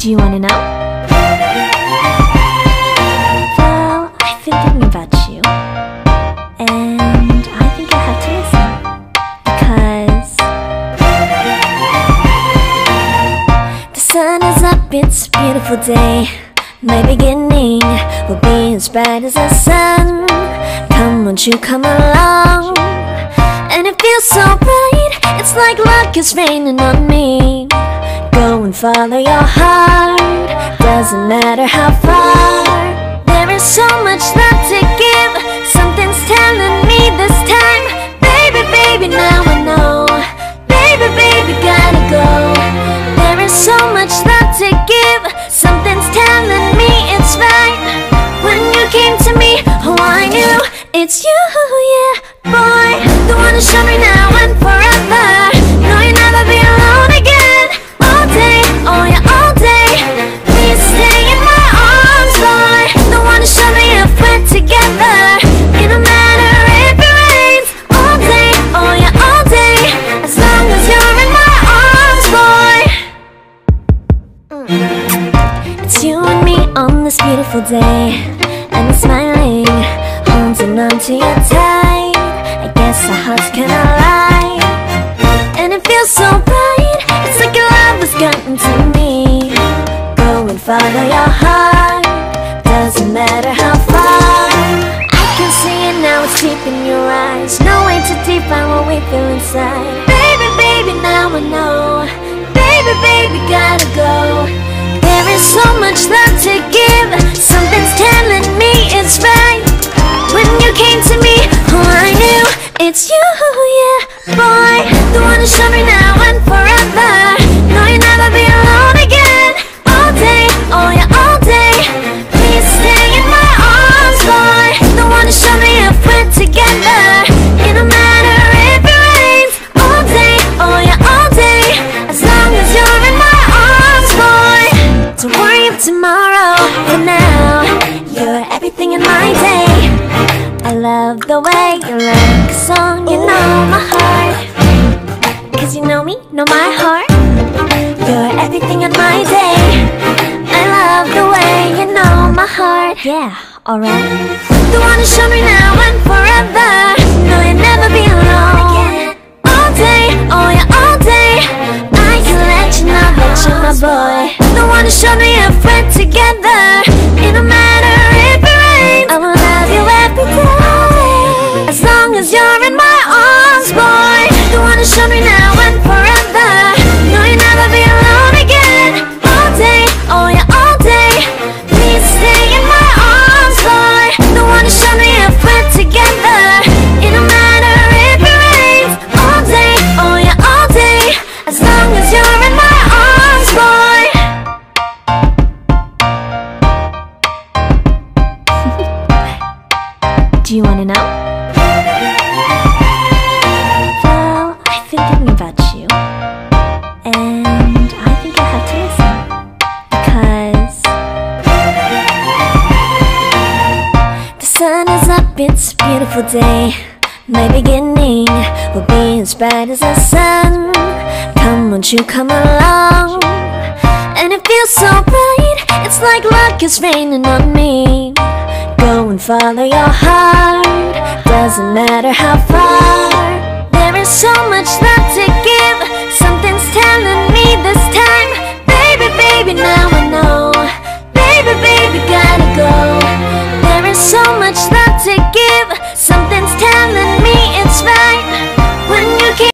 Do you wanna know? Well, I've been thinking about you, and I think you'll have to listen, because the sun is up, it's a beautiful day. My beginning will be as bright as the sun. Come, won't you come along? And it feels so bright, it's like luck is raining on me. Go and follow your heart, doesn't matter how far. There is so much love to give, something's telling me this time. Baby, baby, now I know. Baby, baby, gotta go. There is so much love to give, something's telling me it's right. When you came to me, oh I knew it's you, yeah, boy. The one to show me now and forever. No, you'll never be alone again. All day, oh yeah, all day. Please stay in my arms, boy. The one to show me if we're together. It don't matter if it rains. All day, oh yeah, all day. As long as you're in my arms, boy. It's you and me on this beautiful day, and it's smiling, holding on to you tight. I guess our hearts cannot lie, and it feels so bright. It's like your love has gotten to me. Go and follow your heart, doesn't matter how far. I can see it now, it's deep in your eyes. No way to define what we feel inside. Baby, baby, now I know. Baby, baby, gotta go. There is so much love to give, something's telling me it's right. When you came to me, oh I knew it's you, yeah, boy. The one to show me now and forever. No, you'll never be alone again. All day, oh yeah, all day. Please stay in my arms, boy. The one to show me if we're together. It don't matter if it rains. All day, oh yeah, all day. As long as you're in my arms, boy. Don't worry about tomorrow, for now you're everything in my day. I love the way you like a song, you know my heart. Cause you know me, know my heart. You're everything in my day. I love the way you know my heart. Yeah, alright. The one to show me now and forever. No, you'll never be alone. All day, oh yeah, all day. I can let you know that you're my boy. The one to show me if we're together. It don't matter if it rains. I will love you every day. As long as you're in my arms, boy. The one to show me now and forever. No, you'll never be alone again. All day, oh yeah, all day. Please stay in my arms, boy. The one to show me if we're together. It don't matter if it rains. All day, oh yeah, all day. As long as you're in my arms, boy. Do you wanna know? Well, I've been thinking about you, and I think you'll have to listen, because the sun is up, it's a beautiful day. My beginning will be as bright as the sun. Come, won't you come along? And it feels so bright, it's like luck is raining on me. Go and follow your heart, doesn't matter how far. There is so much love to give,